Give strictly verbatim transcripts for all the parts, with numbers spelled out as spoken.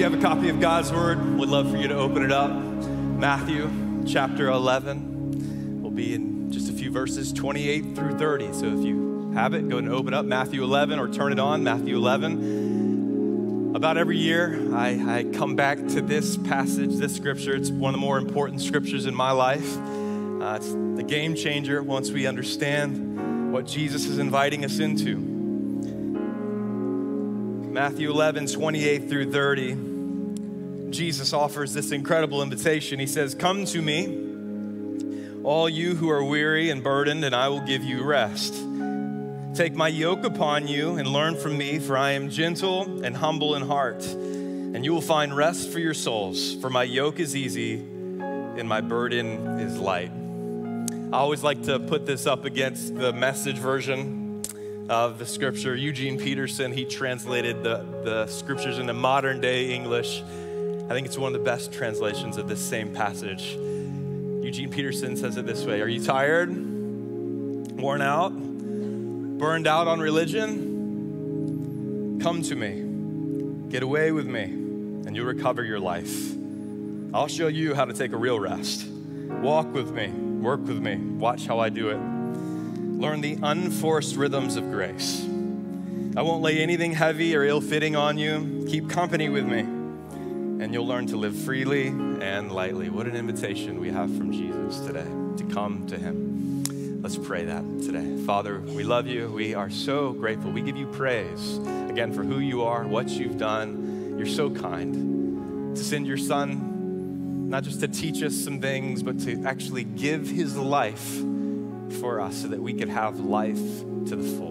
you have a copy of God's Word, we'd love for you to open it up. Matthew chapter eleven. We'll be in just a few verses, twenty-eight through thirty. So if you have it, go ahead and open up Matthew eleven or turn it on, Matthew eleven. About every year, I, I come back to this passage, this scripture. It's one of the more important scriptures in my life. Uh, it's the game changer once we understand what Jesus is inviting us into. Matthew eleven, twenty-eight through thirty, Jesus offers this incredible invitation. He says, "Come to me, all you who are weary and burdened, and I will give you rest. Take my yoke upon you and learn from me, for I am gentle and humble in heart, and you will find rest for your souls. For my yoke is easy and my burden is light." I always like to put this up against the Message version of the scripture. Eugene Peterson, he translated the, the scriptures into modern day English. I think it's one of the best translations of this same passage. Eugene Peterson says it this way: "Are you tired, worn out, burned out on religion? Come to me, get away with me, and you'll recover your life. I'll show you how to take a real rest. Walk with me, work with me, watch how I do it. Learn the unforced rhythms of grace. I won't lay anything heavy or ill-fitting on you. Keep company with me, and you'll learn to live freely and lightly." What an invitation we have from Jesus today, to come to him. Let's pray that today. Father, we love you. We are so grateful. We give you praise, again, for who you are, what you've done. You're so kind to send your son, not just to teach us some things, but to actually give his life for us so that we could have life to the full.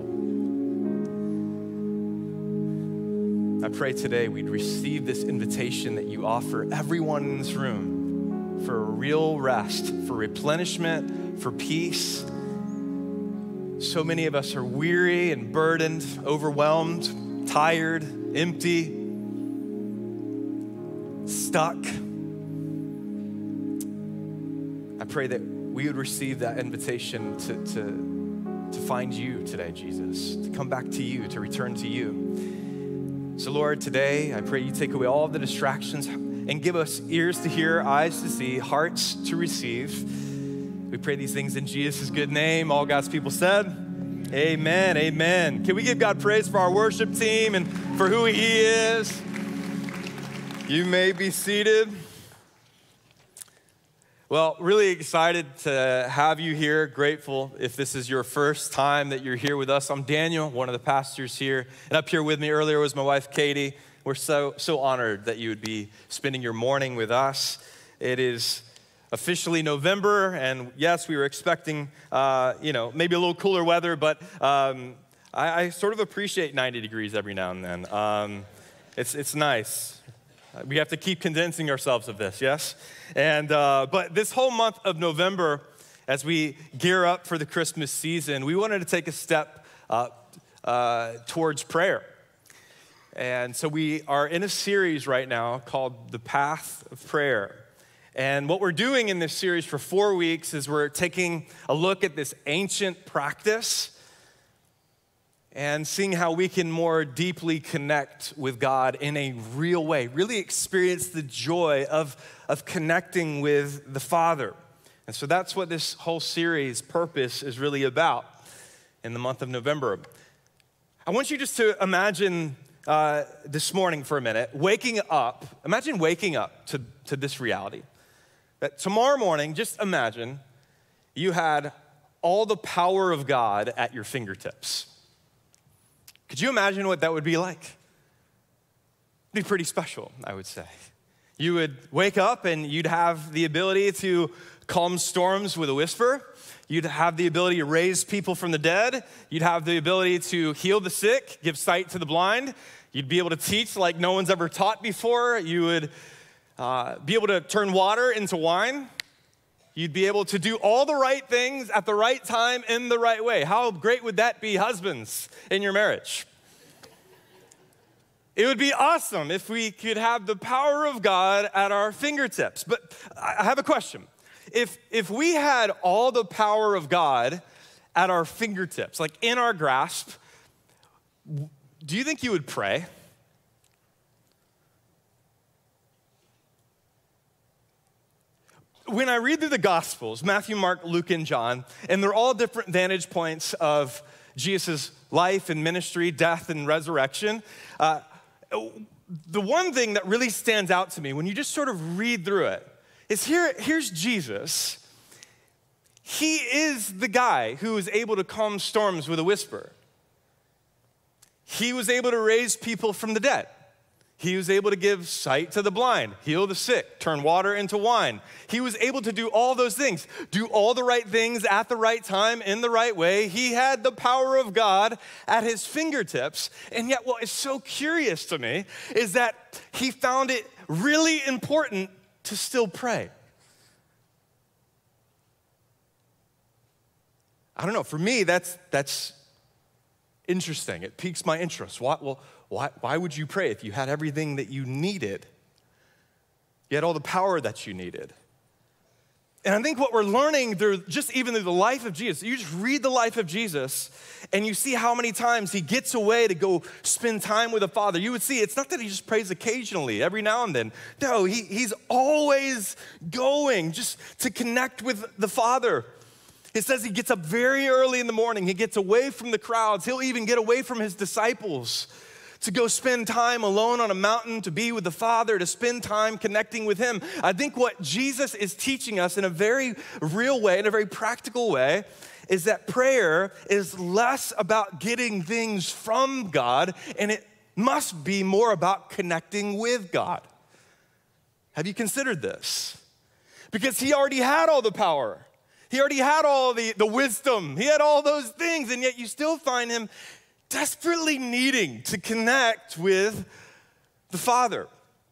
I pray today we'd receive this invitation that you offer everyone in this room for a real rest, for replenishment, for peace. So many of us are weary and burdened, overwhelmed, tired, empty, stuck. I pray that we would receive that invitation to, to, to find you today, Jesus, to come back to you, to return to you. So Lord, today, I pray you take away all of the distractions and give us ears to hear, eyes to see, hearts to receive. We pray these things in Jesus' good name. All God's people said, amen, amen. Can we give God praise for our worship team and for who he is? You may be seated. Well, really excited to have you here. Grateful if this is your first time that you're here with us. I'm Daniel, one of the pastors here. And up here with me earlier was my wife, Katie. We're so, so honored that you would be spending your morning with us. It is officially November, and yes, we were expecting, uh, you know, maybe a little cooler weather, but um, I, I sort of appreciate ninety degrees every now and then. Um, it's, it's nice. We have to keep convincing ourselves of this, yes? And uh, but this whole month of November, as we gear up for the Christmas season, we wanted to take a step uh, uh, towards prayer. And so we are in a series right now called The Path of Prayer. And what we're doing in this series for four weeks is we're taking a look at this ancient practice and seeing how we can more deeply connect with God in a real way, really experience the joy of, of connecting with the Father. And so that's what this whole series purpose is really about in the month of November. I want you just to imagine uh, this morning for a minute, waking up, imagine waking up to, to this reality. That tomorrow morning, just imagine you had all the power of God at your fingertips. Could you imagine what that would be like? It'd be pretty special, I would say. You would wake up and you'd have the ability to calm storms with a whisper. You'd have the ability to raise people from the dead. You'd have the ability to heal the sick, give sight to the blind. You'd be able to teach like no one's ever taught before. You would uh, be able to turn water into wine. You'd be able to do all the right things at the right time in the right way. How great would that be, husbands, in your marriage? It would be awesome if we could have the power of God at our fingertips. But I have a question. If, if we had all the power of God at our fingertips, like in our grasp, do you think you would pray? when I read through the Gospels, Matthew, Mark, Luke, and John, and they're all different vantage points of Jesus' life and ministry, death and resurrection, uh, the one thing that really stands out to me when you just sort of read through it is here, here's Jesus. He is the guy who is able to calm storms with a whisper. He was able to raise people from the dead. He was able to give sight to the blind, heal the sick, turn water into wine. He was able to do all those things, do all the right things at the right time in the right way. He had the power of God at his fingertips. And yet what is so curious to me is that he found it really important to still pray. I don't know, for me, that's, that's interesting. It piques my interest. Why, well, why, why would you pray if you had everything that you needed? You had all the power that you needed. And I think what we're learning through just even through the life of Jesus, you just read the life of Jesus and you see how many times he gets away to go spend time with the Father. You would see it's not that he just prays occasionally, every now and then. No, he, he's always going just to connect with the Father. It says he gets up very early in the morning. He gets away from the crowds. He'll even get away from his disciples to go spend time alone on a mountain, to be with the Father, to spend time connecting with him. I think what Jesus is teaching us in a very real way, in a very practical way, is that prayer is less about getting things from God, and it must be more about connecting with God. Have you considered this? Because he already had all the power. He already had all the, the wisdom. He had all those things, and yet you still find him desperately needing to connect with the Father.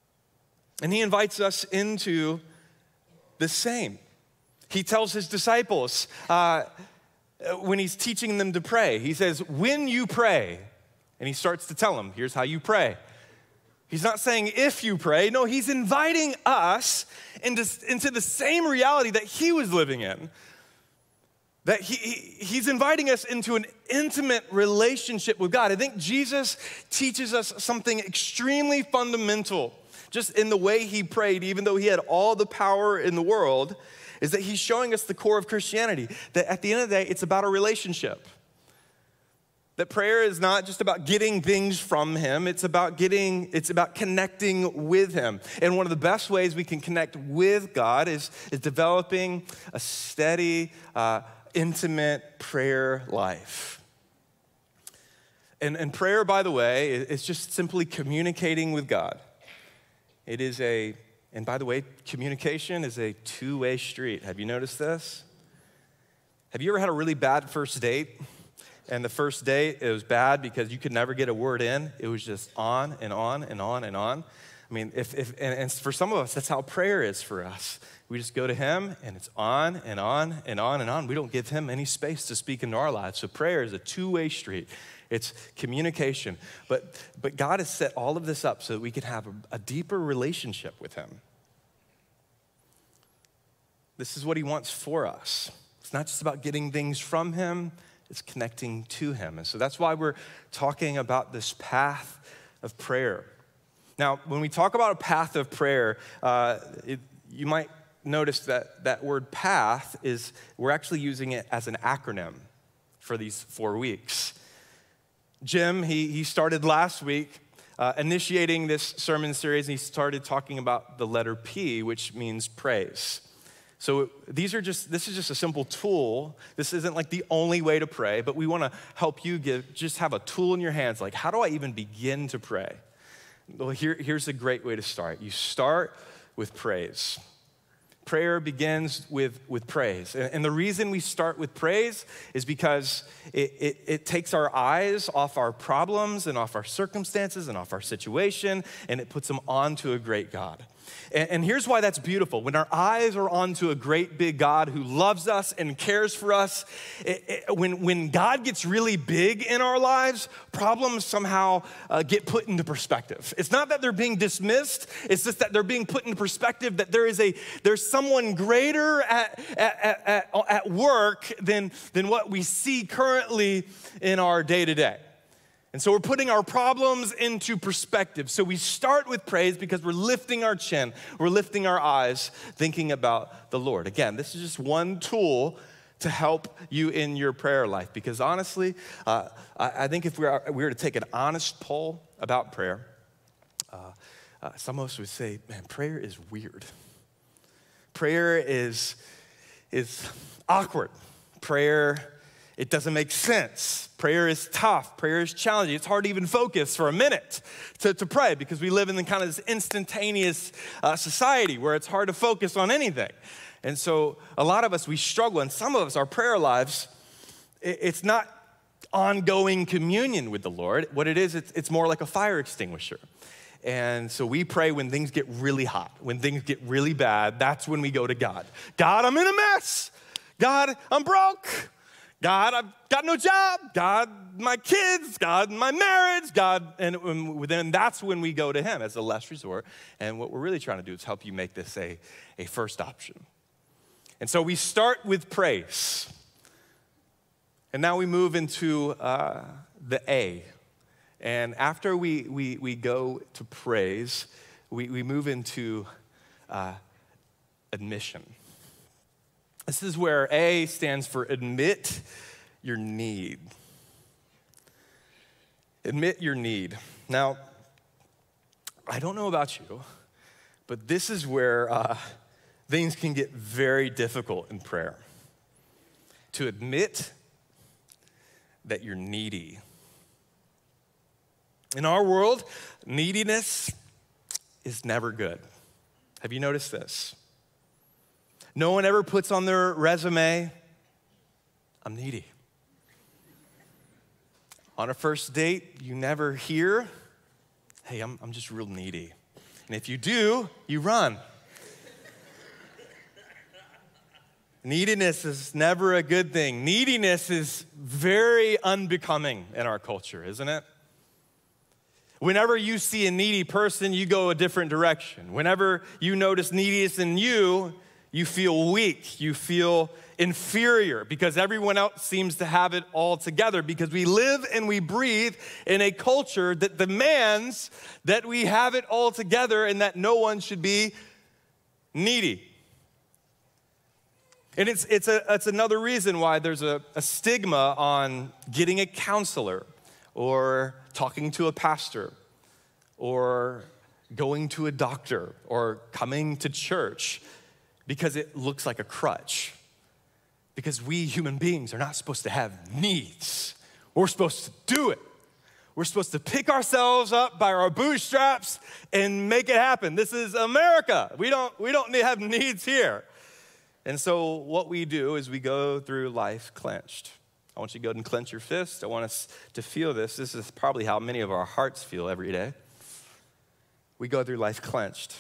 And he invites us into the same. He tells his disciples uh, when he's teaching them to pray, he says, when you pray, and he starts to tell them, here's how you pray. He's not saying if you pray. No, he's inviting us into, into the same reality that he was living in. That he, he, he's inviting us into an intimate relationship with God. I think Jesus teaches us something extremely fundamental just in the way he prayed, even though he had all the power in the world, is that he's showing us the core of Christianity, that at the end of the day, it's about a relationship. That prayer is not just about getting things from him, it's about getting, it's about connecting with him. And one of the best ways we can connect with God is, is developing a steady, uh, intimate prayer life. And, and prayer, by the way, is just simply communicating with God. It is a, and by the way, communication is a two-way street. Have you noticed this? Have you ever had a really bad first date? And the first date, it was bad because you could never get a word in. It was just on and on and on and on. I mean, if, if and, and for some of us, that's how prayer is for us. We just go to him, and it's on and on and on and on. We don't give him any space to speak into our lives. So prayer is a two-way street. It's communication. But, but God has set all of this up so that we can have a, a deeper relationship with him. This is what he wants for us. It's not just about getting things from him. It's connecting to him. And so that's why we're talking about this path of prayer. Now, when we talk about a path of prayer, uh, it, you might notice that that word path is, we're actually using it as an acronym for these four weeks. Jim, he, he started last week uh, initiating this sermon series, and he started talking about the letter P, which means praise. So these are just, this is just a simple tool. This isn't like the only way to pray, but we want to help you give, just have a tool in your hands. Like, how do I even begin to pray? Well, here, here's a great way to start. You start with praise. Prayer begins with, with praise. And, and the reason we start with praise is because it, it, it takes our eyes off our problems and off our circumstances and off our situation, and it puts them onto a great God. And, and here's why that's beautiful. When our eyes are onto a great big God who loves us and cares for us, it, it, when, when God gets really big in our lives, problems somehow uh, get put into perspective. It's not that they're being dismissed, it's just that they're being put into perspective, that there is a, there's someone greater at, at, at, at work than, than what we see currently in our day-to-day. And so we're putting our problems into perspective. So we start with praise because we're lifting our chin, we're lifting our eyes, thinking about the Lord. Again, this is just one tool to help you in your prayer life. Because honestly, uh, I, I think if we were, we were to take an honest poll about prayer, uh, uh, some of us would say, man, prayer is weird. Prayer is, is awkward. Prayer, it doesn't make sense. Prayer is tough. Prayer is challenging. It's hard to even focus for a minute to, to pray because we live in the kind of this instantaneous uh, society where it's hard to focus on anything. And so a lot of us, we struggle. And some of us, our prayer lives, it, it's not ongoing communion with the Lord. What it is, it's, it's more like a fire extinguisher. And so we pray when things get really hot, when things get really bad. That's when we go to God. God, I'm in a mess. God, I'm broke. God, I've got no job. God, my kids. God, my marriage. God, and then that's when we go to him as a last resort. And what we're really trying to do is help you make this a, a first option. And so we start with praise. And now we move into uh, the A. And after we, we, we go to praise, we, we move into uh, admission. This is where A stands for admit your need. Admit your need. Now, I don't know about you, but this is where uh, things can get very difficult in prayer. To admit that you're needy. In our world, neediness is never good. Have you noticed this? No one ever puts on their resume, I'm needy. On a first date, you never hear, hey, I'm, I'm just real needy. And if you do, you run. Neediness is never a good thing. Neediness is very unbecoming in our culture, isn't it? Whenever you see a needy person, you go a different direction. Whenever you notice neediness in you, you feel weak, you feel inferior because everyone else seems to have it all together because we live and we breathe in a culture that demands that we have it all together and that no one should be needy. And it's, it's, a, it's another reason why there's a, a stigma on getting a counselor or talking to a pastor or going to a doctor or coming to church because it looks like a crutch. Because we human beings are not supposed to have needs. We're supposed to do it. We're supposed to pick ourselves up by our bootstraps and make it happen. This is America. We don't, we don't have needs here. And so what we do is we go through life clenched. I want you to go ahead and clench your fist. I want us to feel this. This is probably how many of our hearts feel every day. We go through life clenched.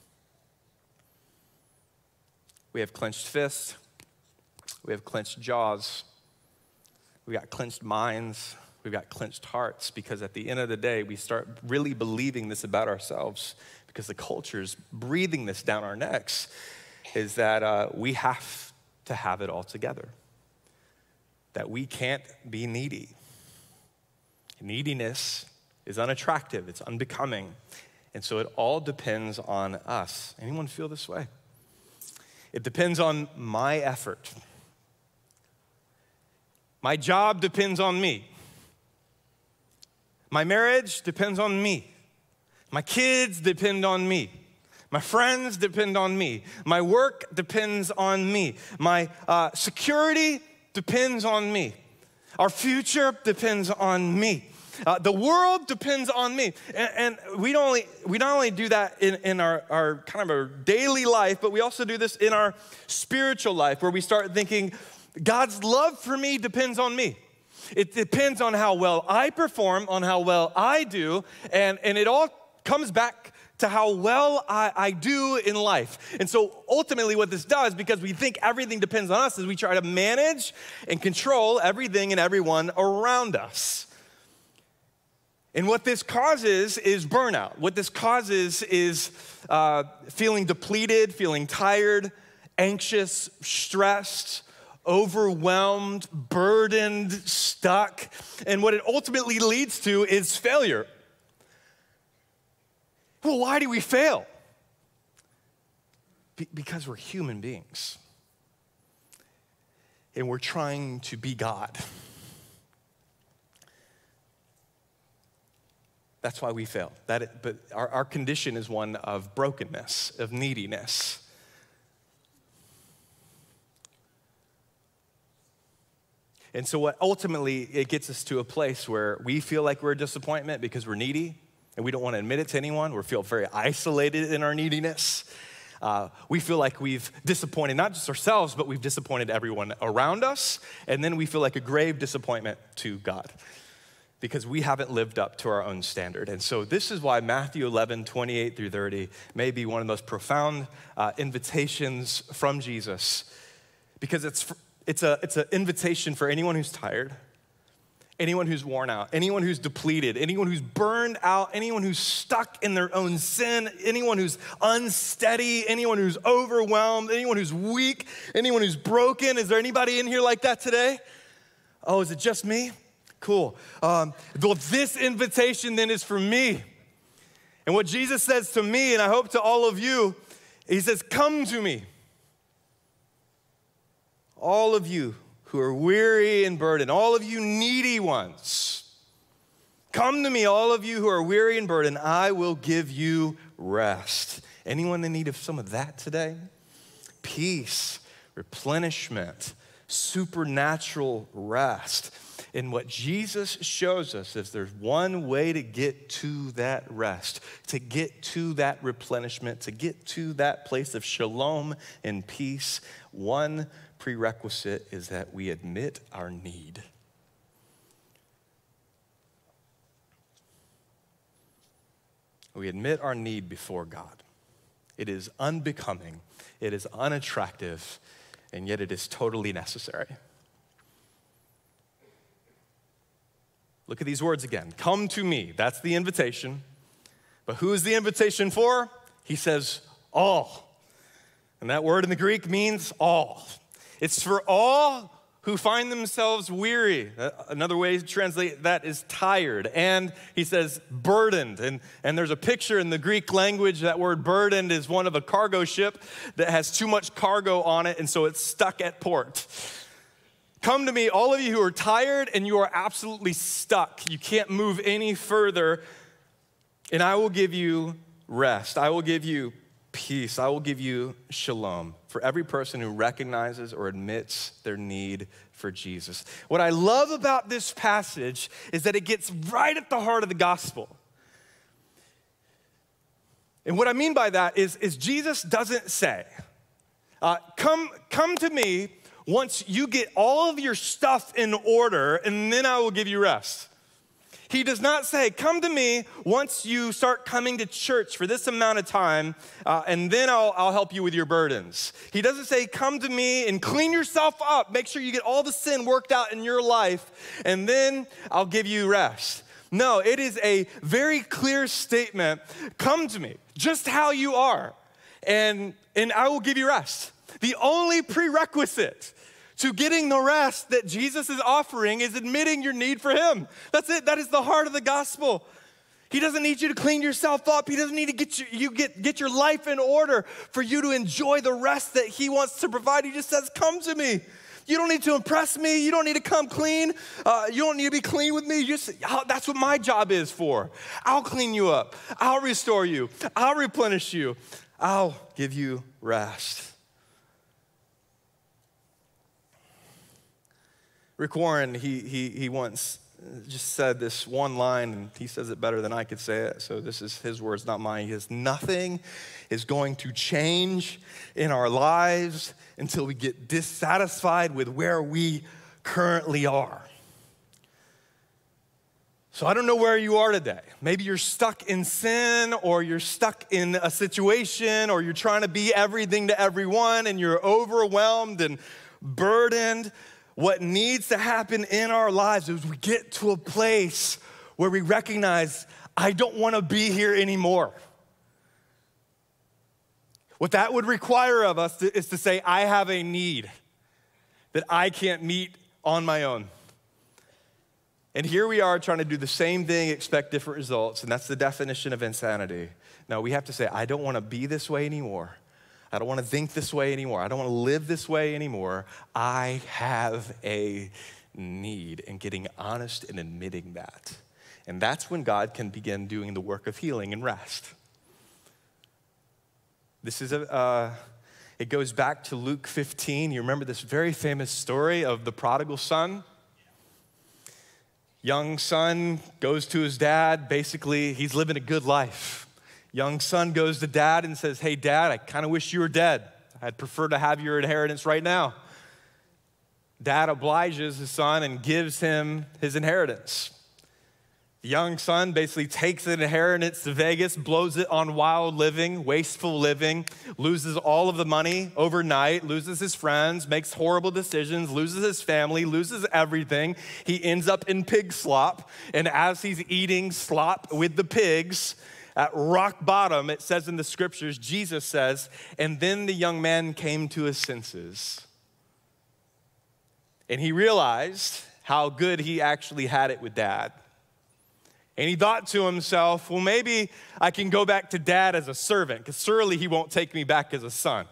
We have clenched fists. We have clenched jaws. We got clenched minds. We've got clenched hearts because at the end of the day, we start really believing this about ourselves because the culture's breathing this down our necks, is that uh, we have to have it all together. That we can't be needy. Neediness is unattractive, it's unbecoming. And so it all depends on us. Anyone feel this way? It depends on my effort. My job depends on me. My marriage depends on me. My kids depend on me. My friends depend on me. My work depends on me. My uh, security depends on me. Our future depends on me. Uh, the world depends on me. And, and we, don't only, we not only do that in, in our, our kind of our daily life, but we also do this in our spiritual life where we start thinking, God's love for me depends on me. It depends on how well I perform, on how well I do, and, and it all comes back to how well I, I do in life. And so ultimately what this does, because we think everything depends on us, is we try to manage and control everything and everyone around us. And what this causes is burnout. What this causes is uh, feeling depleted, feeling tired, anxious, stressed, overwhelmed, burdened, stuck. And what it ultimately leads to is failure. Well, why do we fail? Be- because we're human beings. And we're trying to be God. That's why we fail. That it, but our, our condition is one of brokenness, of neediness. And so what ultimately it gets us to a place where we feel like we're a disappointment because we're needy and we don't want to admit it to anyone. We feel very isolated in our neediness. Uh, we feel like we've disappointed not just ourselves, but we've disappointed everyone around us. And then we feel like a grave disappointment to God because we haven't lived up to our own standard. And so this is why Matthew eleven, twenty-eight through thirty may be one of the most profound uh, invitations from Jesus, because it's it's a it's an invitation for anyone who's tired, anyone who's worn out, anyone who's depleted, anyone who's burned out, anyone who's stuck in their own sin, anyone who's unsteady, anyone who's overwhelmed, anyone who's weak, anyone who's broken. Is there anybody in here like that today? Oh, is it just me? Cool. Um, well, this invitation then is for me. And what Jesus says to me, and I hope to all of you, he says, come to me. All of you who are weary and burdened, all of you needy ones, come to me, all of you who are weary and burdened, I will give you rest. Anyone in need of some of that today? Peace, replenishment, supernatural rest. And what Jesus shows us is there's one way to get to that rest, to get to that replenishment, to get to that place of shalom and peace. One prerequisite is that we admit our need. We admit our need before God. It is unbecoming, it is unattractive, and yet it is totally necessary. Look at these words again. Come to me. That's the invitation. But who is the invitation for? He says, all. And that word in the Greek means all. It's for all who find themselves weary. Another way to translate that is tired. And he says burdened. And, and there's a picture in the Greek language. That word burdened is one of a cargo ship that has too much cargo on it, and so it's stuck at port. Come to me, all of you who are tired and you are absolutely stuck. You can't move any further, and I will give you rest. I will give you peace. I will give you shalom for every person who recognizes or admits their need for Jesus. What I love about this passage is that it gets right at the heart of the gospel. And what I mean by that is, is Jesus doesn't say, uh, come, come to me once you get all of your stuff in order, and then I will give you rest. He does not say, come to me once you start coming to church for this amount of time, uh, and then I'll, I'll help you with your burdens. He doesn't say, come to me and clean yourself up. Make sure you get all the sin worked out in your life, and then I'll give you rest. No, it is a very clear statement. Come to me, just how you are, and, and I will give you rest. The only prerequisite to getting the rest that Jesus is offering is admitting your need for him. That's it. That is the heart of the gospel. He doesn't need you to clean yourself up. He doesn't need to get you, you get, get your life in order for you to enjoy the rest that he wants to provide. He just says, come to me. You don't need to impress me. You don't need to come clean. Uh, you don't need to be clean with me. You just, that's what my job is for. I'll clean you up. I'll restore you. I'll replenish you. I'll give you rest. Rick Warren, he, he, he once just said this one line, and he says it better than I could say it, so this is his words, not mine. He says, nothing is going to change in our lives until we get dissatisfied with where we currently are. So I don't know where you are today. Maybe you're stuck in sin, or you're stuck in a situation, or you're trying to be everything to everyone, and you're overwhelmed and burdened. What needs to happen in our lives is we get to a place where we recognize, I don't want to be here anymore. What that would require of us is to say, I have a need. that I can't meet on my own. And here we are trying to do the same thing, expect different results, and that's the definition of insanity. No, we have to say, I don't want to be this way anymore. I don't want to think this way anymore. I don't want to live this way anymore. I have a need, and getting honest and admitting that. And that's when God can begin doing the work of healing and rest. This is a, uh, it goes back to Luke fifteen. You remember this very famous story of the prodigal son? Young son goes to his dad. Basically, he's living a good life. Young son goes to dad and says, hey, dad, I kind of wish you were dead. I'd prefer to have your inheritance right now. Dad obliges his son and gives him his inheritance. The young son basically takes the inheritance to Vegas, blows it on wild living, wasteful living, loses all of the money overnight, loses his friends, makes horrible decisions, loses his family, loses everything. He ends up in pig slop, and as he's eating slop with the pigs, at rock bottom, it says in the scriptures, Jesus says, and then the young man came to his senses. And he realized how good he actually had it with dad. And he thought to himself, well, maybe I can go back to dad as a servant, because surely he won't take me back as a son.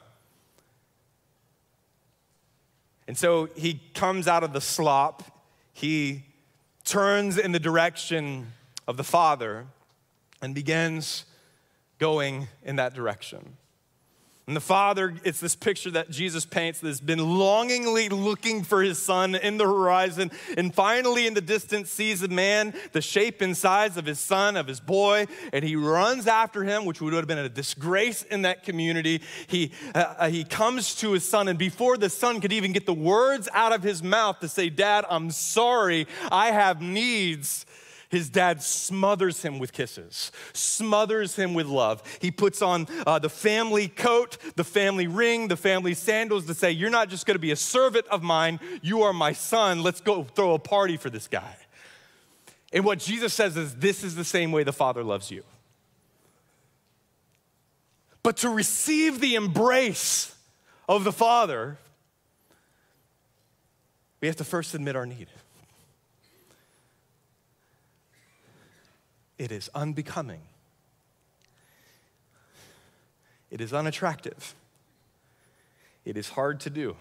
And so he comes out of the slop. He turns in the direction of the father and begins going in that direction. And the father, it's this picture that Jesus paints that's been longingly looking for his son in the horizon, and finally in the distance sees a man, the shape and size of his son, of his boy, and he runs after him, which would have been a disgrace in that community. He, uh, he comes to his son, and before the son could even get the words out of his mouth to say, Dad, I'm sorry, I have needs, his dad smothers him with kisses, smothers him with love. He puts on uh, the family coat, the family ring, the family sandals to say, you're not just gonna be a servant of mine, you are my son. Let's go throw a party for this guy. And what Jesus says is, this is the same way the Father loves you. But to receive the embrace of the Father, we have to first admit our need. It is unbecoming. It is unattractive. It is hard to do.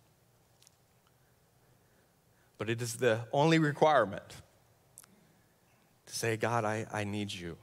But it is the only requirement to say, God, I, I need you.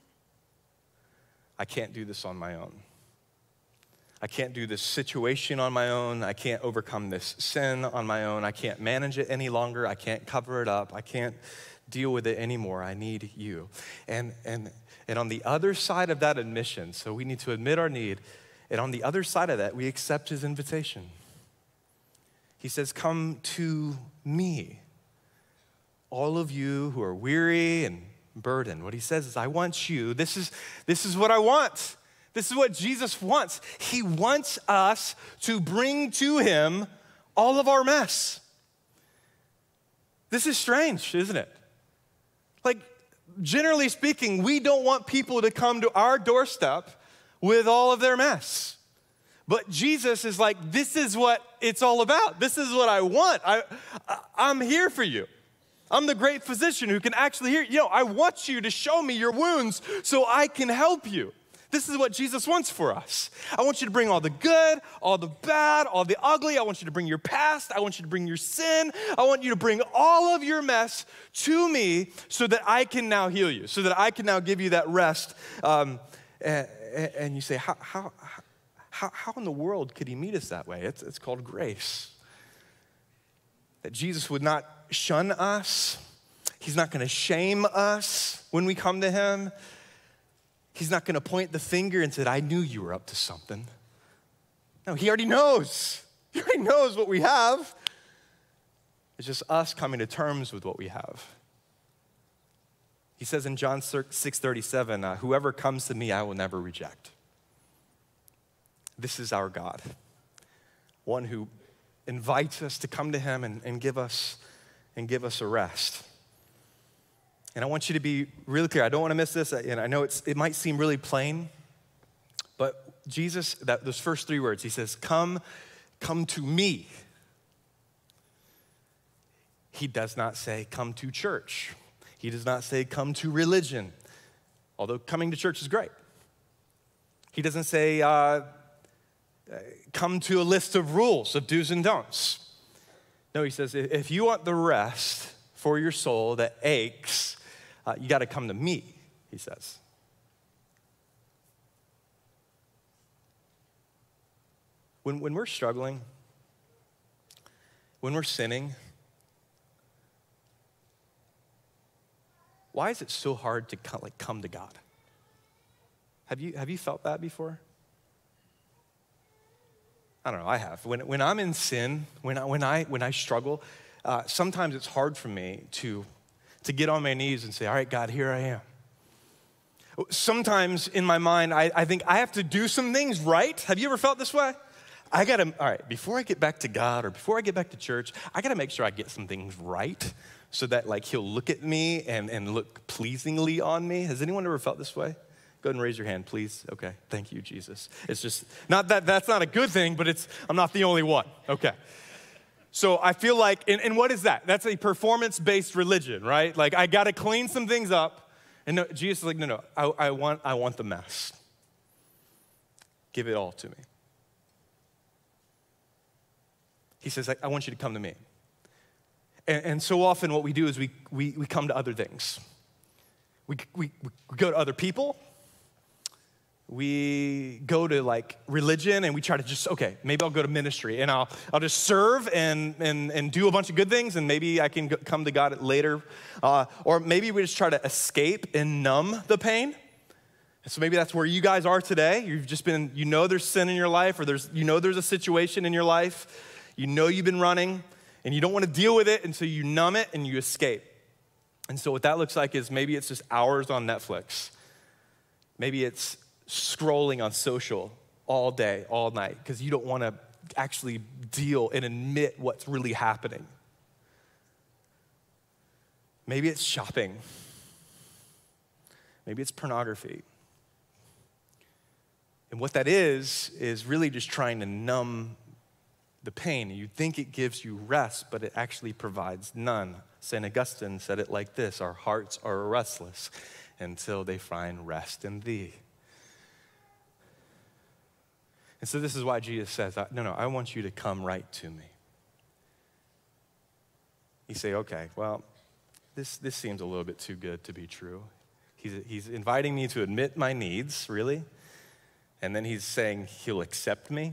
I can't do this on my own. I can't do this situation on my own. I can't overcome this sin on my own. I can't manage it any longer. I can't cover it up. I can't deal with it anymore. I need you. And, and, and on the other side of that admission, so we need to admit our need, and on the other side of that, we accept his invitation. He says, come to me, all of you who are weary and burdened. What he says is, I want you. This is, this is what I want. This is what Jesus wants. He wants us to bring to him all of our mess. This is strange, isn't it? Like, generally speaking, we don't want people to come to our doorstep with all of their mess. But Jesus is like, this is what it's all about. This is what I want. I, I, I'm here for you. I'm the great physician who can actually hear. You know, I want you to show me your wounds so I can help you. This is what Jesus wants for us. I want you to bring all the good, all the bad, all the ugly. I want you to bring your past. I want you to bring your sin. I want you to bring all of your mess to me so that I can now heal you, so that I can now give you that rest. Um, and, and you say, how, how, how, how in the world could he meet us that way? It's, it's called grace. That Jesus would not shun us. He's not going to shame us when we come to him. He's not gonna point the finger and say, I knew you were up to something. No, he already knows. He already knows what we have. It's just us coming to terms with what we have. He says in John six thirty-seven, uh, whoever comes to me, I will never reject. This is our God, one who invites us to come to him and, and give us and give us a rest. And I want you to be really clear. I don't want to miss this. And I know it's, it might seem really plain, but Jesus, that, those first three words, he says, come, come to me. He does not say, come to church. He does not say, come to religion, although coming to church is great. He doesn't say, uh, come to a list of rules, of do's and don'ts. No, he says, if you want the rest for your soul that aches, uh, you got to come to me, he says. When, when we're struggling, when we're sinning, why is it so hard to come, like, come to God? Have you, have you felt that before? I don't know, I have. When, when I'm in sin, when I, when I, when I struggle, uh, sometimes it's hard for me to, to get on my knees and say, all right, God, here I am. Sometimes in my mind, I, I think I have to do some things right. Have you ever felt this way? I gotta, all right, before I get back to God or before I get back to church, I gotta make sure I get some things right so that like he'll look at me and, and look pleasingly on me. Has anyone ever felt this way? Go ahead and raise your hand, please. Okay, thank you, Jesus. It's just, not that that's not a good thing, but it's, I'm not the only one. Okay. So I feel like, and, and what is that? That's a performance-based religion, right? Like I gotta clean some things up. And no, Jesus is like, no, no, I, I want, I want the mess. Give it all to me. He says, I, I want you to come to me. And, and so often what we do is we, we, we come to other things. We, we, we go to other people. We go to like religion and we try to just, okay, maybe I'll go to ministry and I'll, I'll just serve and, and, and do a bunch of good things and maybe I can go, come to God later. Uh, or maybe we just try to escape and numb the pain. And so maybe that's where you guys are today. You've just been, you know there's sin in your life or there's, you know there's a situation in your life. You know you've been running and you don't want to deal with it and so you numb it and you escape. And so what that looks like is maybe it's just hours on Netflix. Maybe it's scrolling on social all day, all night, because you don't want to actually deal and admit what's really happening. Maybe it's shopping. Maybe it's pornography. And what that is, is really just trying to numb the pain. You think it gives you rest, but it actually provides none. Saint Augustine said it like this: our hearts are restless until they find rest in thee. And so this is why Jesus says, no, no, I want you to come right to me. You say, okay, well, this, this seems a little bit too good to be true. He's, he's inviting me to admit my needs, really, and then he's saying he'll accept me.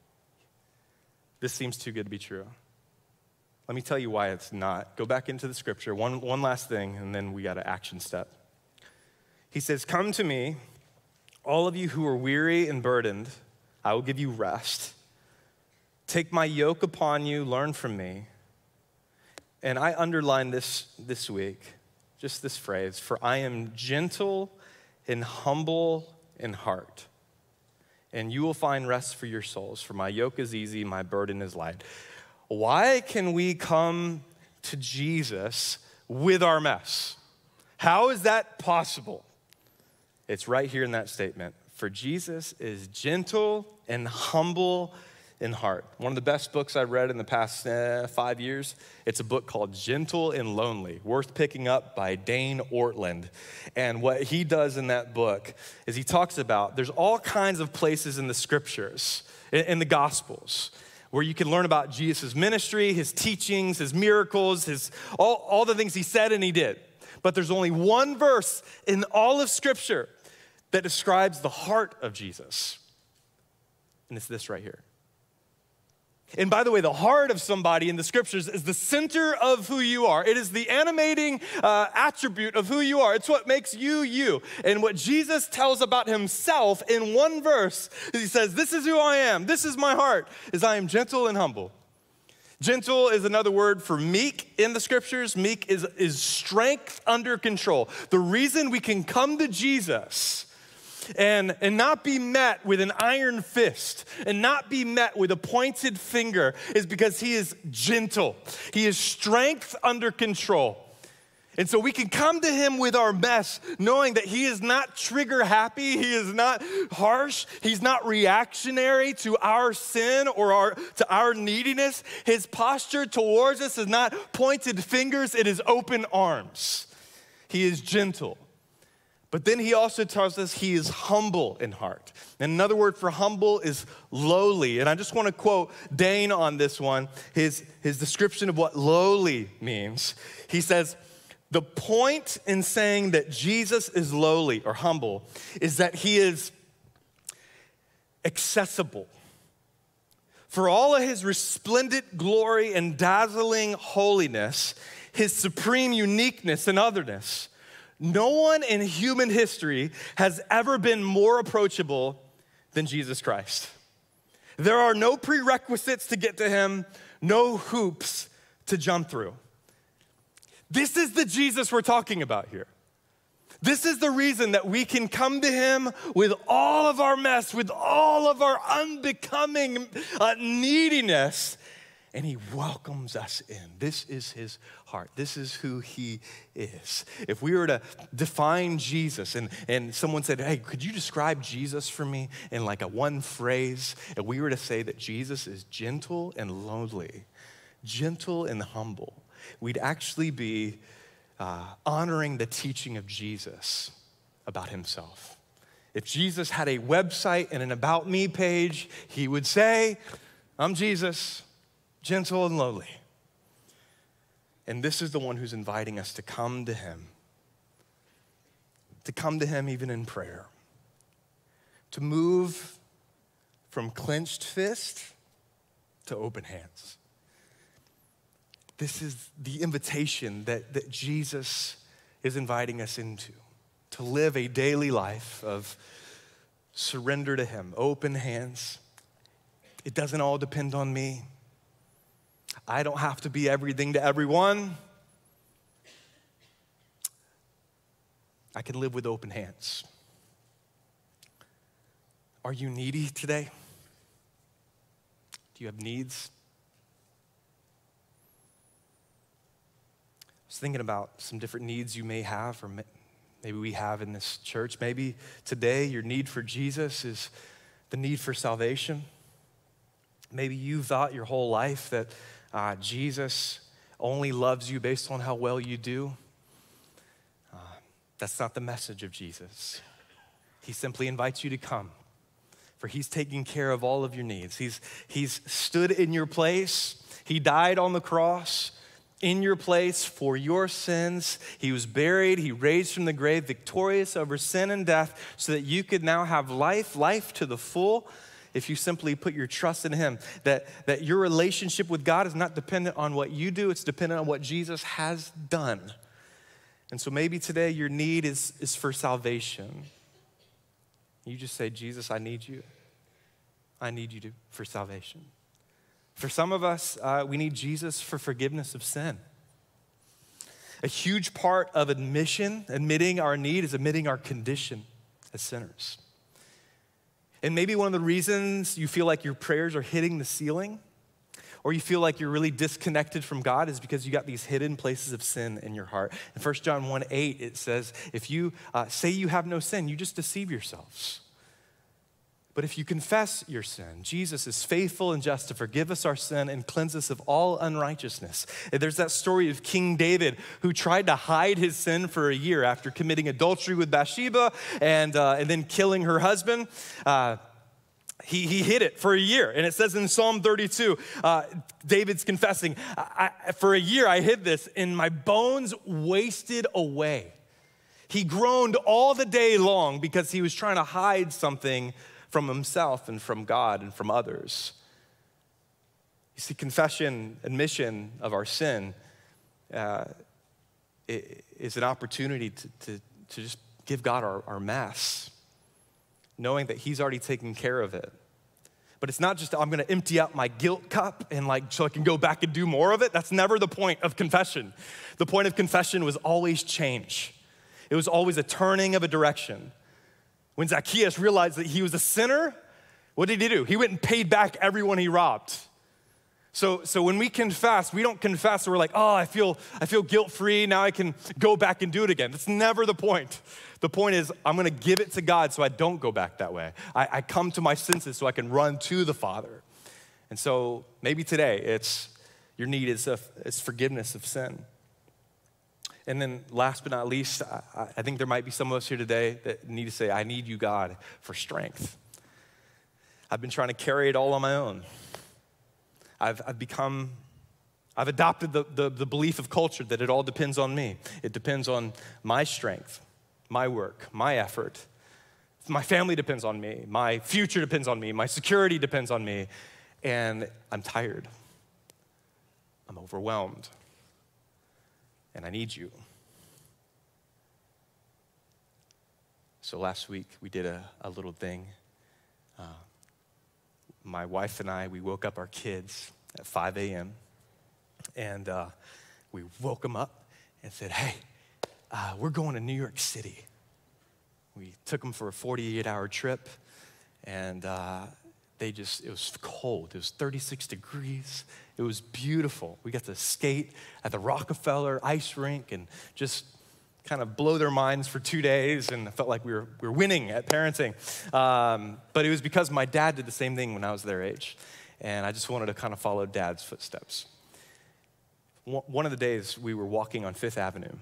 This seems too good to be true. Let me tell you why it's not. Go back into the scripture. One, one last thing, and then we got an action step. He says, come to me, all of you who are weary and burdened, I will give you rest. Take my yoke upon you, learn from me. And I underlined this this week, just this phrase, for I am gentle and humble in heart. And you will find rest for your souls, for my yoke is easy, my burden is light. Why can we come to Jesus with our mess? How is that possible? It's right here in that statement. For Jesus is gentle and humble in heart. One of the best books I've read in the past uh, five years, it's a book called Gentle and Lonely, worth picking up by Dane Ortland. And what he does in that book is he talks about, there's all kinds of places in the scriptures, in, in the Gospels, where you can learn about Jesus' ministry, his teachings, his miracles, his all, all the things he said and he did. But there's only one verse in all of Scripture that describes the heart of Jesus. And it's this right here. And by the way, the heart of somebody in the scriptures is the center of who you are. It is the animating uh, attribute of who you are. It's what makes you, you. And what Jesus tells about himself in one verse is he says, this is who I am. This is my heart, is I am gentle and humble. Gentle is another word for meek in the scriptures. Meek is, is strength under control. The reason we can come to Jesus And, and not be met with an iron fist and not be met with a pointed finger is because he is gentle. He is strength under control. And so we can come to him with our mess, knowing that he is not trigger happy, he is not harsh, he's not reactionary to our sin or our, to our neediness. His posture towards us is not pointed fingers, it is open arms. He is gentle. But then he also tells us he is humble in heart. And another word for humble is lowly. And I just want to quote Dane on this one, his, his description of what lowly means. He says, the point in saying that Jesus is lowly or humble is that he is accessible. For all of his resplendent glory and dazzling holiness, his supreme uniqueness and otherness, no one in human history has ever been more approachable than Jesus Christ. There are no prerequisites to get to him, no hoops to jump through. This is the Jesus we're talking about here. This is the reason that we can come to him with all of our mess, with all of our unbecoming uh, neediness, and he welcomes us in. This is his heart. This is who he is. If we were to define Jesus and, and someone said, hey, could you describe Jesus for me in like a one phrase? And we were to say that Jesus is gentle and lowly, gentle and humble, we'd actually be uh, honoring the teaching of Jesus about himself. If Jesus had a website and an About Me page, he would say, I'm Jesus, gentle and lowly. And this is the one who's inviting us to come to him, to come to him even in prayer, to move from clenched fist to open hands. This is the invitation that, that Jesus is inviting us into, to live a daily life of surrender to him, open hands. It doesn't all depend on me. I don't have to be everything to everyone. I can live with open hands. Are you needy today? Do you have needs? I was thinking about some different needs you may have, or maybe we have in this church. Maybe today your need for Jesus is the need for salvation. Maybe you thought your whole life that uh, Jesus only loves you based on how well you do. Uh, that's not the message of Jesus. He simply invites you to come, for he's taking care of all of your needs. He's, he's stood in your place. He died on the cross in your place for your sins. He was buried. He raised from the grave, victorious over sin and death, so that you could now have life, life to the full, if you simply put your trust in him. That, that your relationship with God is not dependent on what you do, it's dependent on what Jesus has done. And so maybe today your need is, is for salvation. You just say, Jesus, I need you. I need you to, for salvation. For some of us, uh, we need Jesus for forgiveness of sin. A huge part of admission, admitting our need, is admitting our condition as sinners. And maybe one of the reasons you feel like your prayers are hitting the ceiling, or you feel like you're really disconnected from God, is because you got these hidden places of sin in your heart. In First John one eight, it says, if you uh, say you have no sin, you just deceive yourselves. But if you confess your sin, Jesus is faithful and just to forgive us our sin and cleanse us of all unrighteousness. There's that story of King David who tried to hide his sin for a year after committing adultery with Bathsheba and, uh, and then killing her husband. Uh, he, he hid it for a year. And it says in Psalm thirty-two, uh, David's confessing, I, I, for a year I hid this and my bones wasted away. He groaned all the day long because he was trying to hide something from himself and from God and from others. You see, confession, admission of our sin uh, is an opportunity to, to, to just give God our, our mess, knowing that he's already taken care of it. But it's not just, I'm gonna empty out my guilt cup and like, so I can go back and do more of it. That's never the point of confession. The point of confession was always change. It was always a turning of a direction. When Zacchaeus realized that he was a sinner, what did he do? He went and paid back everyone he robbed. So, so when we confess, we don't confess and we're like, oh, I feel, I feel guilt-free, now I can go back and do it again. That's never the point. The point is, I'm gonna give it to God so I don't go back that way. I, I come to my senses so I can run to the Father. And so maybe today, it's your need is, a, is forgiveness of sin. And then last but not least, I, I think there might be some of us here today that need to say, I need you, God, for strength. I've been trying to carry it all on my own. I've, I've become, I've adopted the, the, the belief of culture that it all depends on me. It depends on my strength, my work, my effort. My family depends on me. My future depends on me. My security depends on me. And I'm tired. I'm overwhelmed. And I need you. So last week we did a, a little thing. Uh, my wife and I, we woke up our kids at five a.m. and uh, we woke them up and said, hey, uh, we're going to New York City. We took them for a forty-eight hour trip, and uh, they just, it was cold. It was thirty-six degrees. It was beautiful. We got to skate at the Rockefeller ice rink and just kind of blow their minds for two days, and I felt like we were, we were winning at parenting. Um, but it was because my dad did the same thing when I was their age, and I just wanted to kind of follow Dad's footsteps. One of the days, we were walking on Fifth Avenue,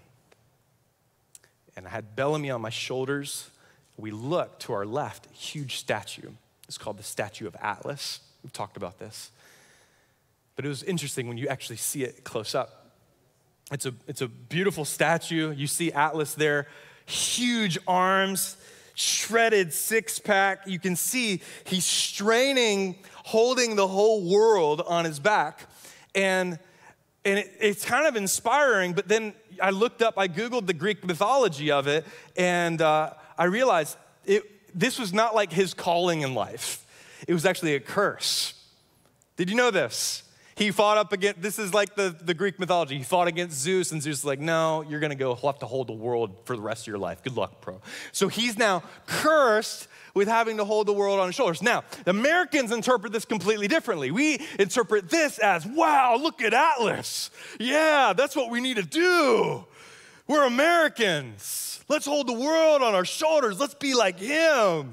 and I had Bellamy on my shoulders. We looked to our left, a huge statue. It's called the Statue of Atlas. We've talked about this. But it was interesting when you actually see it close up. It's a, it's a beautiful statue. You see Atlas there, huge arms, shredded six pack. You can see he's straining, holding the whole world on his back. And, and it, it's kind of inspiring, but then I looked up, I Googled the Greek mythology of it, and uh, I realized it, this was not like his calling in life. It was actually a curse. Did you know this? He fought up against, this is like the, the Greek mythology. He fought against Zeus, and Zeus is like, no, you're gonna go have to hold the world for the rest of your life. Good luck, bro. So he's now cursed with having to hold the world on his shoulders. Now, the Americans interpret this completely differently. We interpret this as, wow, look at Atlas. Yeah, that's what we need to do. We're Americans. Let's hold the world on our shoulders. Let's be like him.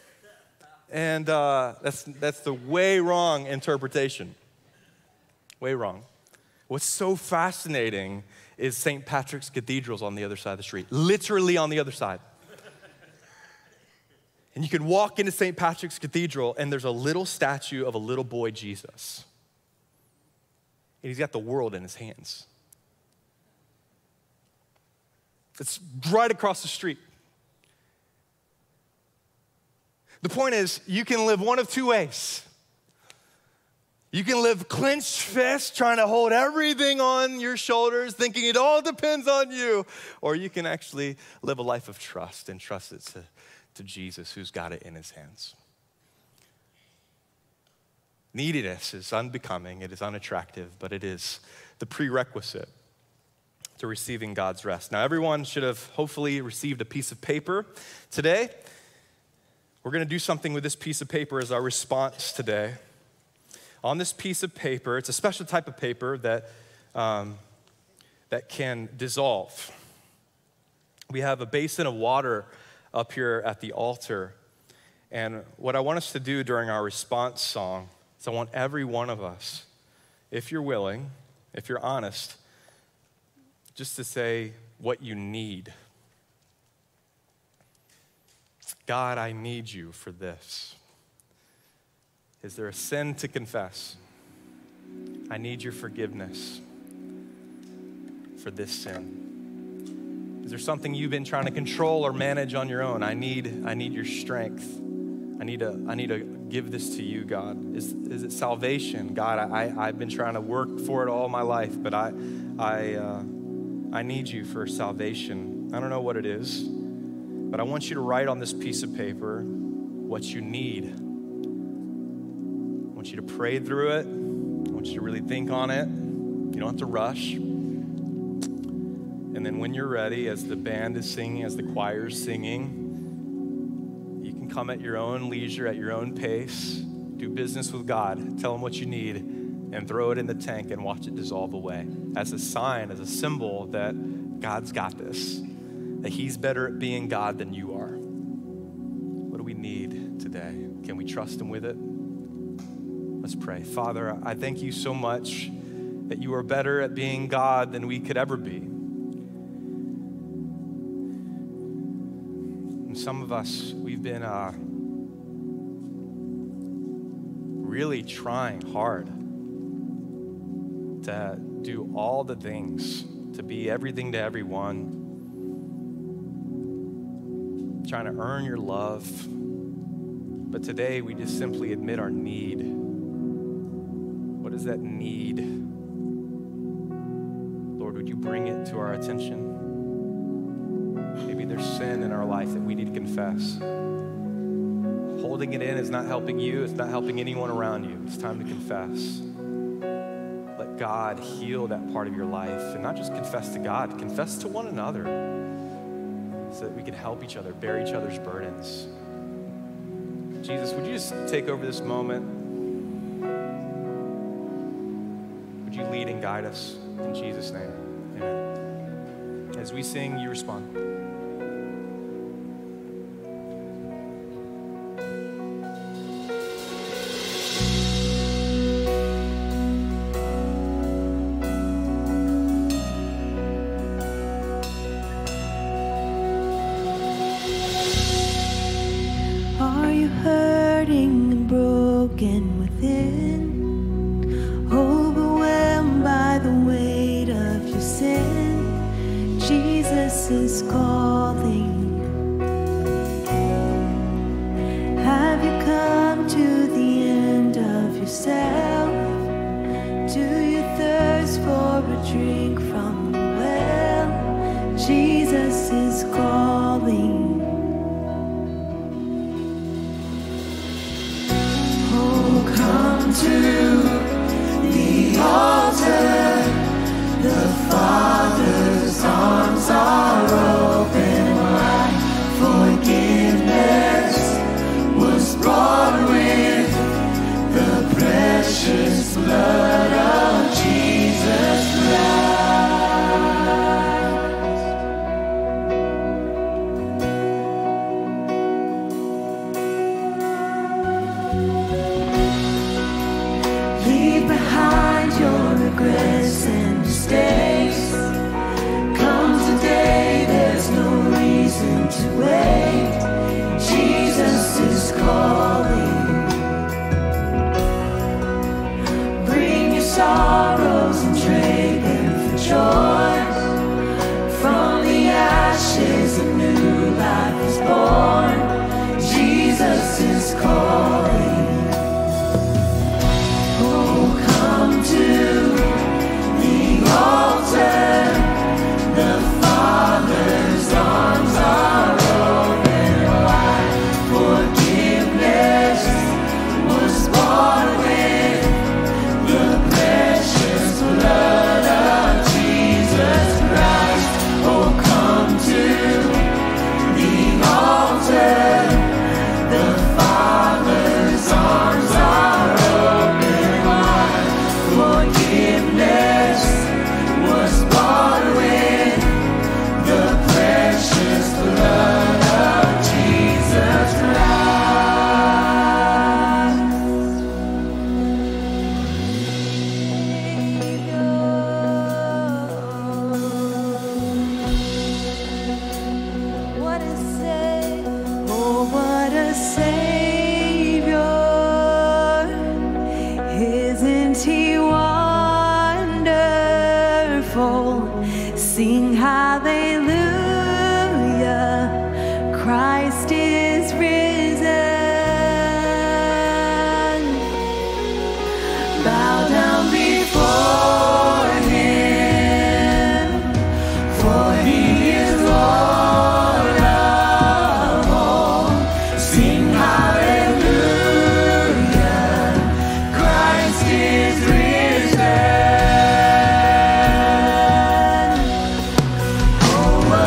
And uh, that's, that's the way wrong interpretation. Way wrong. What's so fascinating is Saint Patrick's Cathedral's on the other side of the street, literally on the other side. And you can walk into Saint Patrick's Cathedral, and there's a little statue of a little boy Jesus. And he's got the world in his hands. It's right across the street. The point is, you can live one of two ways. You can live clenched fists, trying to hold everything on your shoulders, thinking it all depends on you. Or you can actually live a life of trust and trust it to, to Jesus, who's got it in his hands. Neediness is unbecoming, it is unattractive, but it is the prerequisite to receiving God's rest. Now, everyone should have hopefully received a piece of paper today. We're gonna do something with this piece of paper as our response today. On this piece of paper, it's a special type of paper that, um, that can dissolve. We have a basin of water up here at the altar. And what I want us to do during our response song is I want every one of us, if you're willing, if you're honest, just to say what you need. God, I need you for this. Is there a sin to confess? I need your forgiveness for this sin. Is there something you've been trying to control or manage on your own? I need, I need your strength. I need to, I need to give this to you, God. Is, is it salvation? God, I, I've been trying to work for it all my life, but I, I, uh, I need you for salvation. I don't know what it is, but I want you to write on this piece of paper what you need. I want you to pray through it. I want you to really think on it. You don't have to rush. And then when you're ready, as the band is singing, as the choir is singing, you can come at your own leisure, at your own pace. Do business with God. Tell him what you need, and throw it in the tank and watch it dissolve away as a sign, as a symbol that God's got this, that he's better at being God than you are. What do we need today? Can we trust him with it? Let's pray. Father, I thank you so much that you are better at being God than we could ever be. And some of us, we've been uh, really trying hard to do all the things, to be everything to everyone, trying to earn your love. But today we just simply admit our need. What is that need? Lord, would you bring it to our attention? Maybe there's sin in our life that we need to confess. Holding it in is not helping you. It's not helping anyone around you. It's time to confess. Let God heal that part of your life, and not just confess to God, confess to one another so that we can help each other, bear each other's burdens. Jesus, would you just take over this moment? Would you lead and guide us in Jesus' name? Amen. As we sing, you respond. is calling. Have you come to the end of yourself? Do you thirst for a drink from the well? Jesus is calling. Oh, come to the altar. The Father's arms are open wide. Forgiveness was brought with the precious blood of Jesus Christ. Leave behind your regrets and mistakes. Come today, there's no reason to wait. Jesus is calling. Bring your sorrows and trade them for joy. From the ashes a new life is born. Jesus is calling. Oh, come to the altar. The Father's arms are open wide. Forgiveness was bought with the precious blood of Jesus Christ. Oh, come to the altar. The Father's arms are open wide. Forgiveness was bought with the precious blood of Jesus Christ. What a Savior! Oh, what a Savior! Isn't He wonderful? Sing hallelujah, Christ is risen. Bow down before Him, for He is Lord of all. Sing hallelujah, Christ is risen. Oh,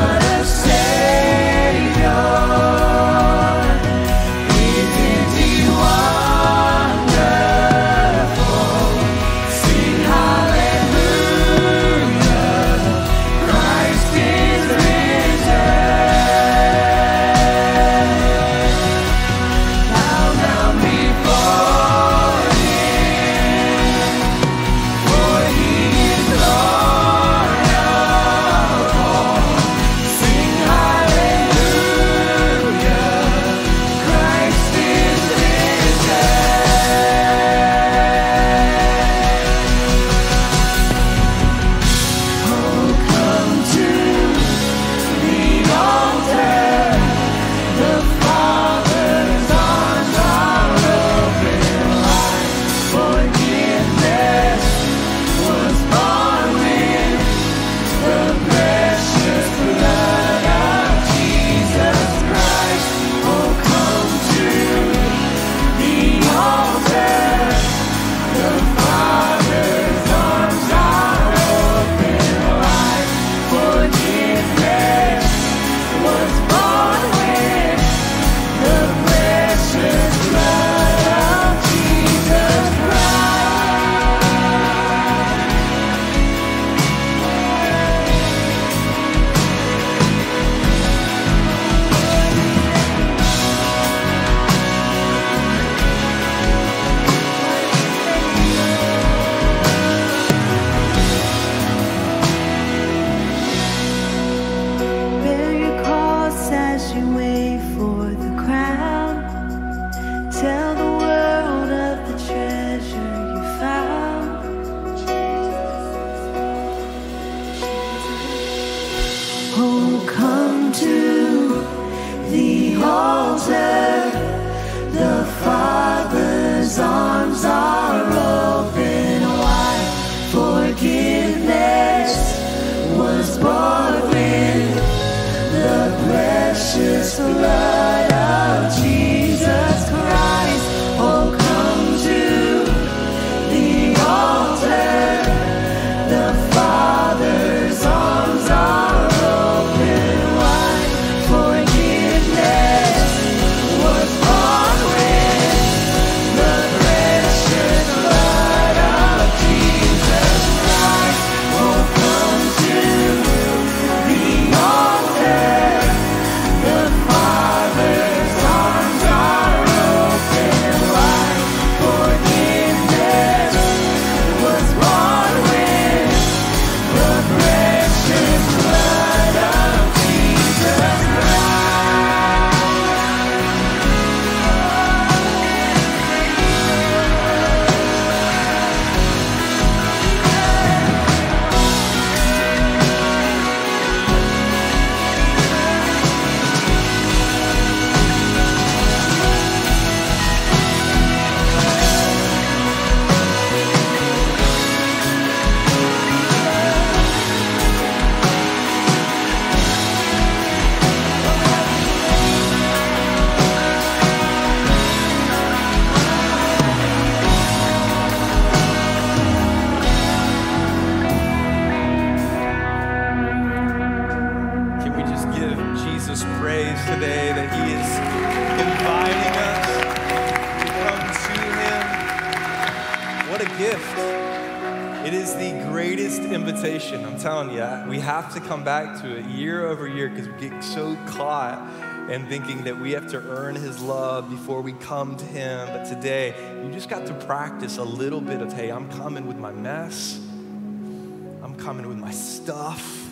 gift. It is the greatest invitation. I'm telling you, we have to come back to it year over year because we get so caught in thinking that we have to earn his love before we come to him. But today, you just got to practice a little bit of, hey, I'm coming with my mess. I'm coming with my stuff.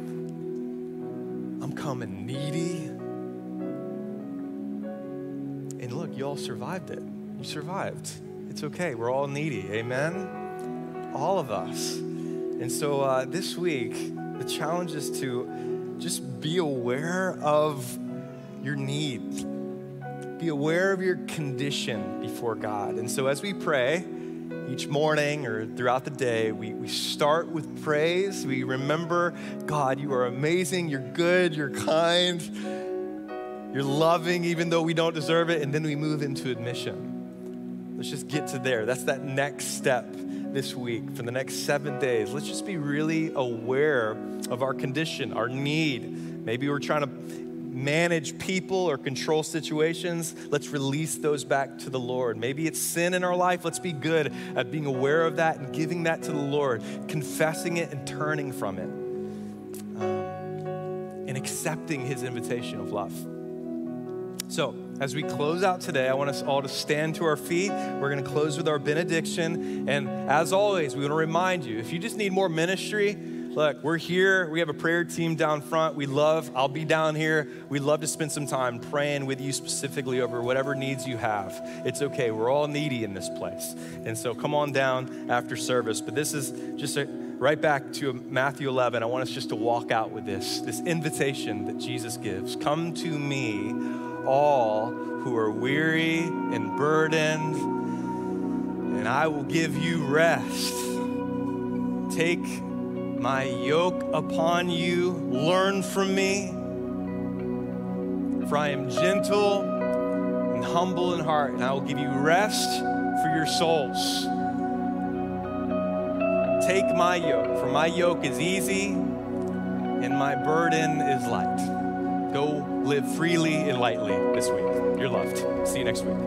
I'm coming needy. And look, you all survived it. You survived. It's okay. We're all needy. Amen? All of us. And so uh, this week, the challenge is to just be aware of your need. Be aware of your condition before God. And so as we pray, each morning or throughout the day, we, we start with praise. We remember, God, you are amazing, you're good, you're kind, you're loving even though we don't deserve it. And then we move into admission. Let's just get to there. That's that next step this week for the next seven days. Let's just be really aware of our condition, our need. Maybe we're trying to manage people or control situations. Let's release those back to the Lord. Maybe it's sin in our life. Let's be good at being aware of that and giving that to the Lord, confessing it and turning from it, um, and accepting his invitation of love. So as we close out today, I want us all to stand to our feet. We're going to close with our benediction. And as always, we want to remind you, if you just need more ministry, look, we're here. We have a prayer team down front. We love, I'll be down here. We'd love to spend some time praying with you specifically over whatever needs you have. It's okay. We're all needy in this place. And so come on down after service. But this is just a, right back to Matthew eleven. I want us just to walk out with this, this invitation that Jesus gives. Come to me, all who are weary and burdened, and I will give you rest. Take my yoke upon you, learn from me, for I am gentle and humble in heart, and I will give you rest for your souls. Take my yoke, for my yoke is easy and my burden is light. Go live freely and lightly this week. You're loved. See you next week.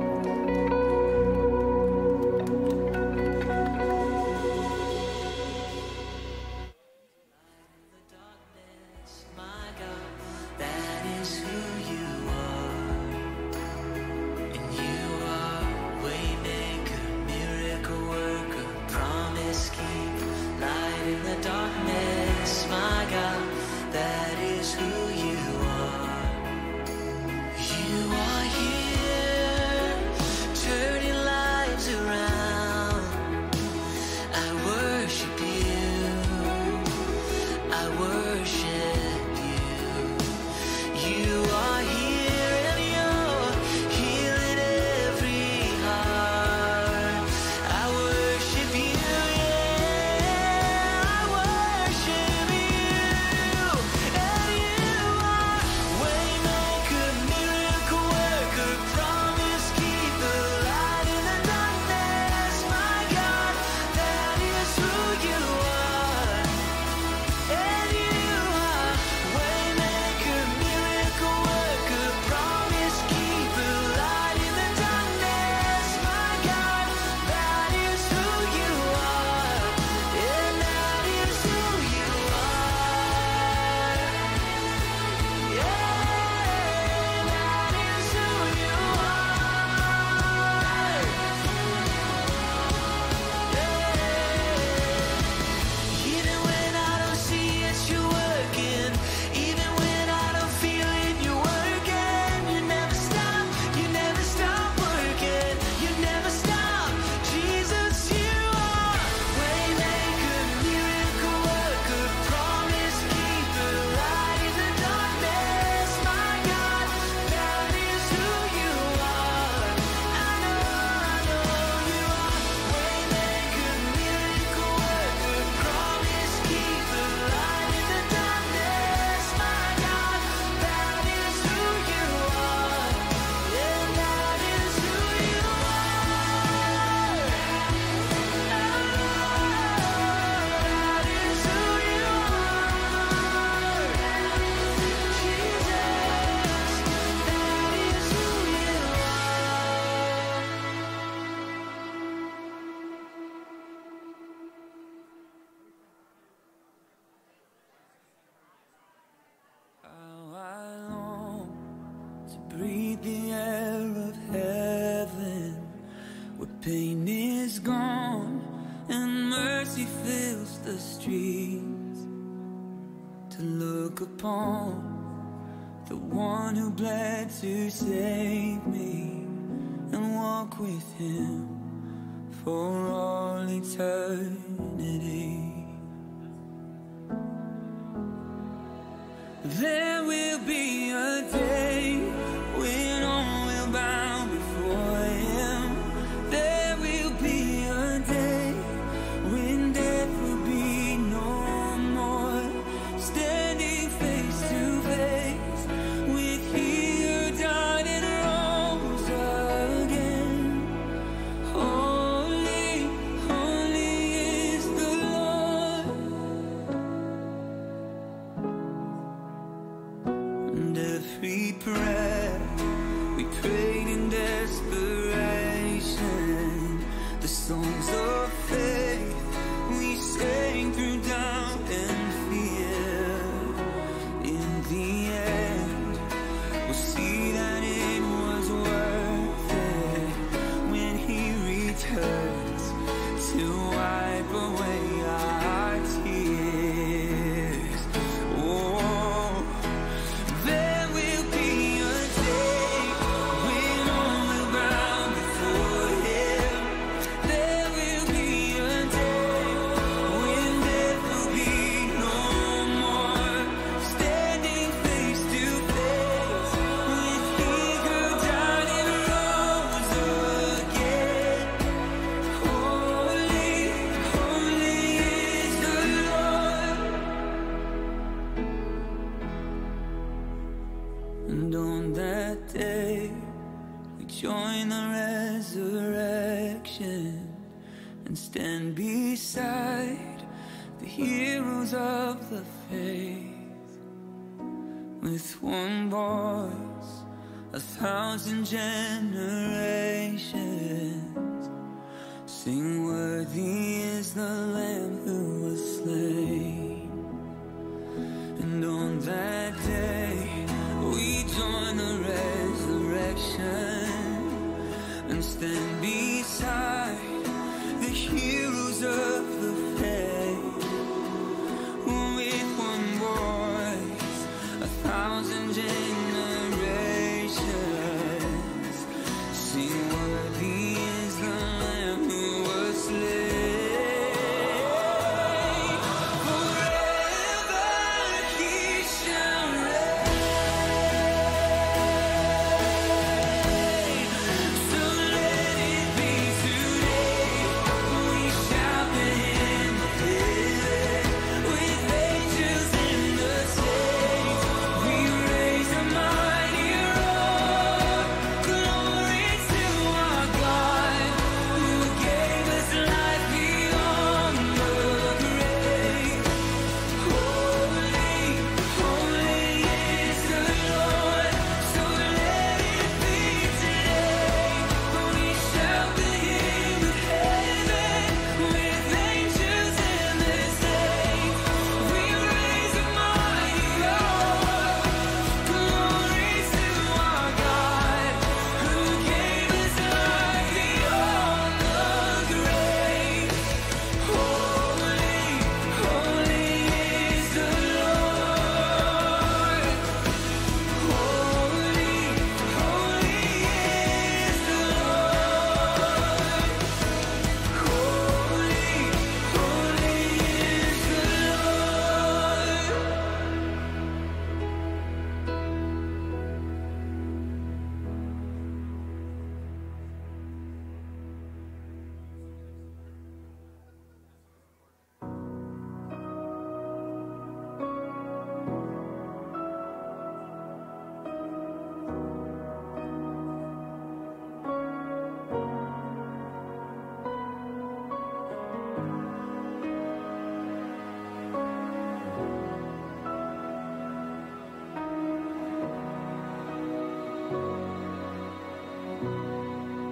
look upon the one who bled to save me and walk with him for all eternity. There will be a day when all will bow before him. There will be a day when death will be no more, standing face to face with he who died and rose again. Holy, holy is the Lord. And every prayer we prayed in desperation, the songs of faith we sang through doubt and fear, in the end we'll see that it was worth it when he returns to wipe away our tears. Oh, there will be a day when all will bow before him. There will be a day when death will be no more, standing face to face with he who died and rose again. Holy, holy is the Lord. And on that day we join the resurrection and stand beside the heroes of the faith. With one voice, a thousand generations sing, worthy is the Lamb who was slain. And on that day we join the resurrection and stand beside the heroes of the faith. With one voice, a thousand generations sing, worthy is the Lamb who was slain. Forever he shall reign. So let it be today. We shout the hymn of heaven with angels in the saints. We raise a mighty roar. Glory to our God who gave us life beyond the grave. Holy, holy is the Lord. So let it be today. We shout the hymn of heaven with angels in the saints. We raise a mighty roar. Glory to our God who gave us life beyond the grave. Holy, holy is the Lord. Holy, holy is the Lord. Holy, holy is the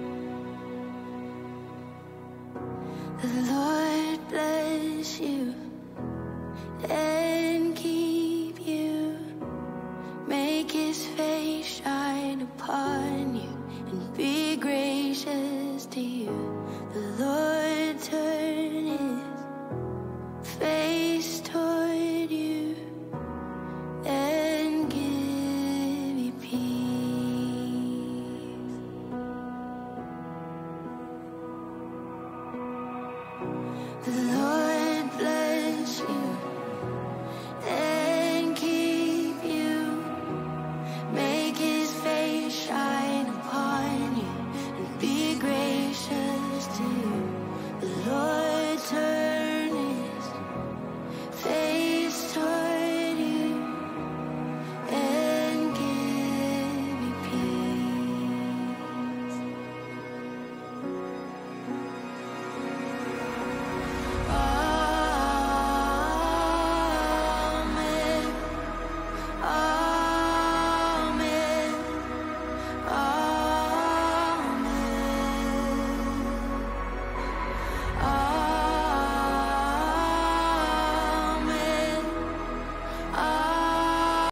The Lord bless you